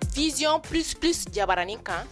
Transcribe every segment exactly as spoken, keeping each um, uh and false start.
Vision plus plus Jabaraninka.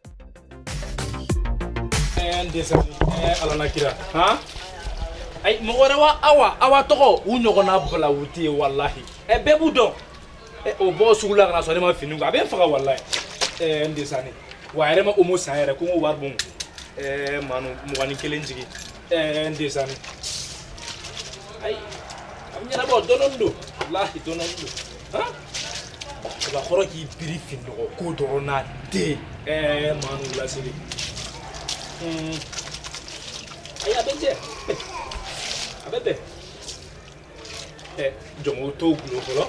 Eh, ndesa. Eh, alana kira. Ha? Ay, mogorewa awa, awa toko. Unyo na bla wuti wallahi. Eh, bebu don. Eh, o bo sugula kana so ne ma finu. Abe faga wallahi. Eh, ndesa ni. Wa yare ma omo sayere ko war bun. Eh, manu mugani kelenjigi. Eh, ndesa ni. Ay. Amnyana bo donondo. Wallahi donondo. Ha? Ba khoro ki briefing ko ko dorona de. Eh, manu la sili. Hmm. Ay abeje. Abebe. Eh, jongo to gulo gulo.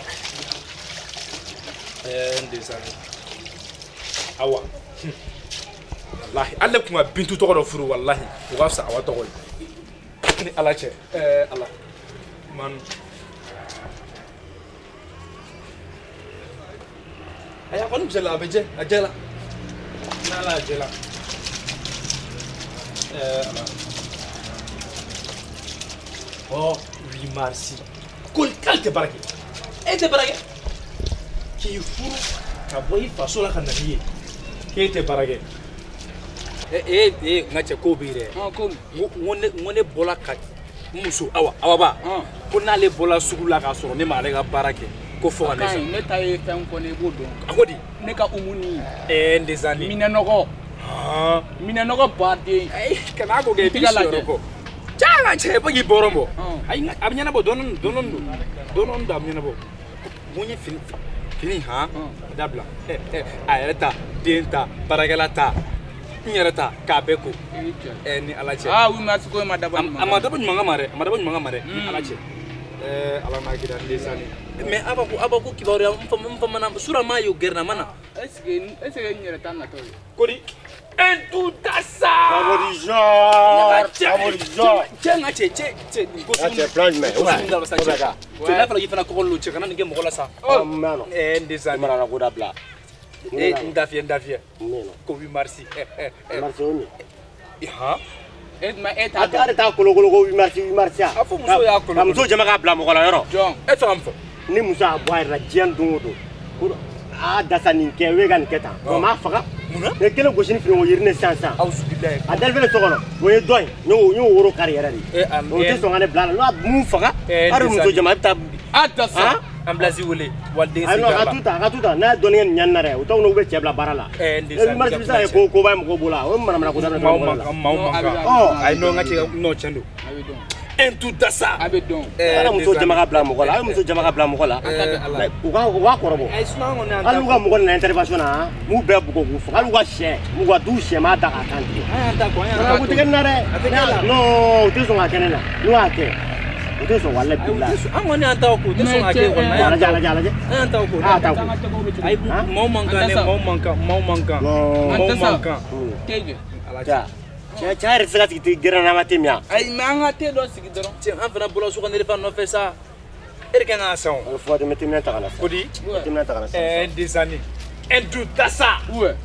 Eh, ndesani. Awa. Wallahi, alle kuma bintu to ko furu wallahi. O ga sa awa to ko. Ni alache. Eh, ala. Man. Aya kon jela abeje, ajela. Nala ajela. Euh, oh, oui, merci. Quel calte barake. Et te barake. Qui fou. Ta boy façon la canadie. Qui te barake. Eh eh eh, ngache ko bire. Ah, ko. Wone wone bola kat. Musu awa awa ba. Ko na le bola sugula ka soro ne ma le ga barake. Ko fo ane sa. Ne ta e fen ko ne bodo. Akodi. Ne ka umuni. Eh ndezani. Mine noko. Ah, mine noko bade. Ay, kana ko ge bisoro ko. Janga che bagi borombo. Ay, Ah. abnyana bo donon donon donon da abnyana bo. Munye fini fini ha. Dabla. Eh eh ayata denta paragalata. Nyarata kabeko. Eh ni alache. Ah, oui, merci ko ma daba. Amada bo nyanga mare, amada bo nyanga mare ni alache. Eh ala na gidan lesani. Mais abaku abaku kibaru mfama mfama na sura mayo gerna mana. Est-ce que est-ce que nyarata na to? Kodi en tout ça. Aborijor, aborijor. Tiens, tiens, tiens, tiens. Tiens, plonge mais. Tu n'as pas le faire encore le check. On a dit que mon ça. Oh, non. Eh, des amis. Mara na goda bla. Eh, ndafie, ndafie. Non. Ko oui, merci. Eh, eh, eh. Merci oni. Ha? Et ma et ta. Ata ta kolo kolo ko oui merci, oui merci. Afu muso ya kolo. Ka muso jama ka bla mo kola yoro. John. E fam fo. Ni musa boy ra jian dungodo. Ko a dasa nin ke we gan keta. Ko ma faga. Muna? Ne kele gosini fini wo yirne sansan. Auzu billahi. A dalvele to kono. Wo ye doy. Nyo nyo woro carrière ni. Eh, am. O te so ngane bla la mu faga. Eh, Aru muso jama ta. Attention. Am blazi wole. Walde Ay no ka tuta, ka tuta na donen nyanna re. O to no be chebla barala. Eh, E ndisa. merci bisa e ko ko ba mo ko bola. O mana mana ko da na. Mau manga, mau manga. Oh, ay no ngati no chando. Abi don. En tout ça. Abi don. Ala muso jama ka bla mo kola. Ay muso jama ka bla mo kola. U ka u ka korobo. Ay suna ngone anta. Alu ka mo na intervention na. Mu be bu ko ku fa. Alu ka she. Mu ka du she ma da ka kan. Ay anta ko, ay Ala anta. ku te na re. No, te so nga kenena. Nu ake. Te so wala billah. Angone anta ko, te so ngake ko na. Jala jala jala je. Ay anta ko. Ah, ta ko. Ay mau manga ne, mau manga, mau manga. Mau manga. Teje. Ja. Cha cha re sala ti gira na matimia. Ay manga te do sigi doron. Tiens, an fana bolo suka ne fa no fe ça. Er kan asan. Al fo de metimia ta kana. Kodi. Metimia ta kana. Eh des années. En tout ça. Ouais.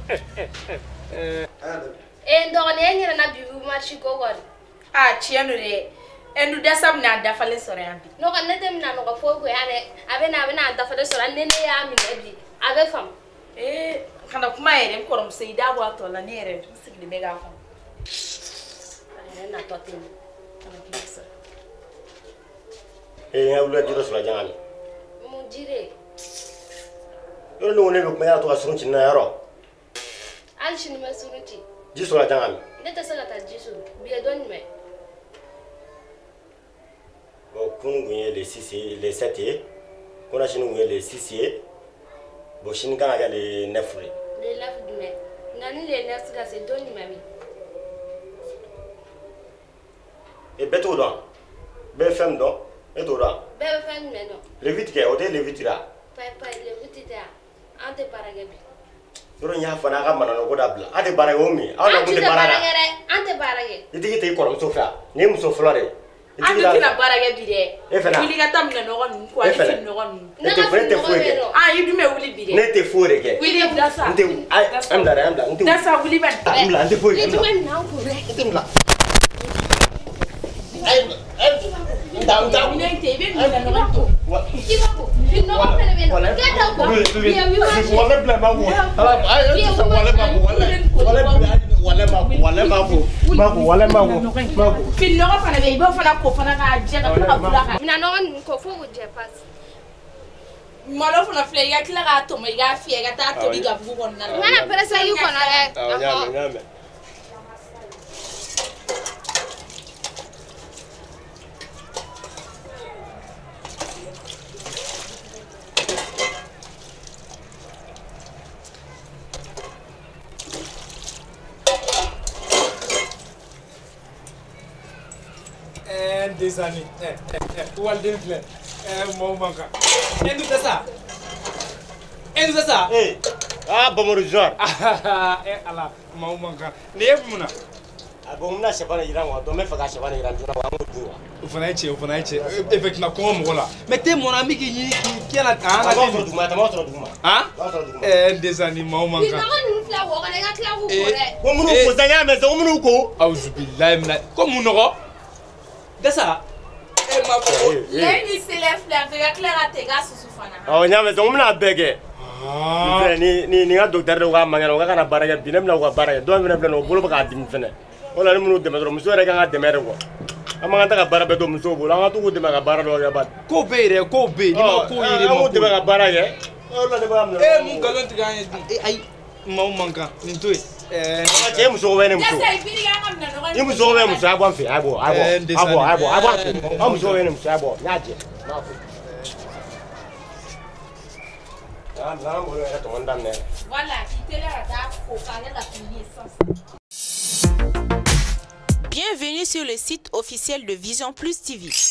Eh ndogone nyira na bibu marchi ko gon. Ah, tienu de. Endu dasam na dafale sore ambi. No kan netem na no ko fo ko yane abe na abe na dafale sore nene ya mi nebi. Abe fam. Eh, kana kuma yere ko rom sei da bo atola ne yere sigli mega ko. Ay na totin. Kana kisa. E ya wula jiro sala jangani. Mu jire. Yo no ne ko ya to asun chin na yaro. Al shini masuruti. Ji sala jangani. Neta sala ta jisu. Biye don me. Bon kun gunye les six les sept et kona shini gunye les six et bo shini kana ga les neuf et. Le laf dume. Nani le neuf ga se don mami. E beto do. Be fem do. E do do. Be fan me no. Le vite ke o de le vite ra. Pai pai le vutita. Ante paragabi. Doro nya fana ga mana no ko da bla. Ade bara o mi. Ala mun de bara. Ante parage. Itigi te ko ro so fra. Ne mu so flore. Ante tina barage bide. E fena. Wili ga tam na no gon ko ali fin no gon. Ne te fere te fueke. Ah, you do me wili bide. Ne te fure ke. Wili dasa. Nte am da am da. Nte. Dasa wili ban. Am la nte fueke. Itu kan nau ko. Nte mla. Malo fana filɛ i ka tila k'a tɔmɔ i k'a fiyɛ i ka taa tobi gabugu kɔnɔna la. N kana perese i kɔnɔ dɛ. Awɔ n y'a mɛn n y'a mɛn. Eh, des années. Eh, eh, eh, Walden filɛ. Eh, mɔgɔw man kan. E dun tɛ sa? E dun tɛ sa? Ee, aa Bamadu Jɔn. Eh, ala, mɔgɔw man kan. Nin ye mun na? A bon n bɛna sɛfan de jira wa donc n bɛ fɛ ka sɛfan de jira joona wa an k'o dun wa. O fana ye tiɲɛ, o fana ye tiɲɛ. Effectivement, kɔngɔ mɔgɔ la. Mais t'es mon ami k'i ɲini k'i kɛ na. A b'a sɔrɔ duguma, a b'a sɔrɔ duguma. Han? A b'a sɔrɔ duguma. Eh, des années, mɔgɔw man Bi kan. nɔgɔ ninnu filɛ wɔ kɔnɔ i ka tila k'u ko dɛ. Ko minnu ko sa n y'a mɛn sa ko minnu ko. Awuzubilayi mina. Ko mun nɔgɔ? Dasa. Eh, ma fɔ. Ne ni selen filɛ fɛ i ka tila ka taa i ka susu fana. Awɔ n y'a mɛn sa ko n bɛna bɛɛ kɛ. Ni ni ni n ka docteur de ko k'a man kɛnɛ o ka kana baara kɛ bi ne bɛna u ka baara kɛ dɔw fana filɛ nin ye o bolo bɛ k'a dimi fɛnɛ. O la ni minnu dɛmɛ dɔrɔn muso yɛrɛ kan ka dɛmɛ de kuwa. An man kan ta ka baara bɛɛ to musow bolo an ka to k'u dɛmɛ ka baara dɔ kɛ bani. Ko bɛ yen dɛ, ko bɛ yen. N'i ma ko ye de An ma k'u dɛmɛ ka baara kɛ. O la ne b'a minɛ. Eh, mun nkalon tigɛ an ye dun? Eh, ayi, maaw man kan. Nin to yen. Eh, cɛ ye muso bɛ ne muso. Dasa i biri k'an ka minɛ nɔgɔ. Ni muso bɛ muso a bɔ n fɛ a bɔ a bɔ a bɔ a bɔ a bɔ a bɔ a muso bɛ ne muso a bɔ n y'a jɛ n y'a fɔ. N'an n'an bolo yɛrɛ tɔmɔ daminɛ. Voilà, k'i teliya ka taa ko k'ale la fini ye sisan. Bienvenue sur le site officiel de Vision Plus T V.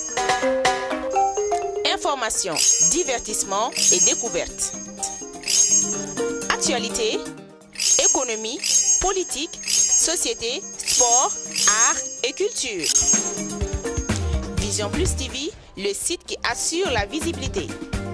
Informations, divertissements et découvertes. Actualité, économie, politique, société, sport, art et culture. Vision Plus T V, le site qui assure la visibilité.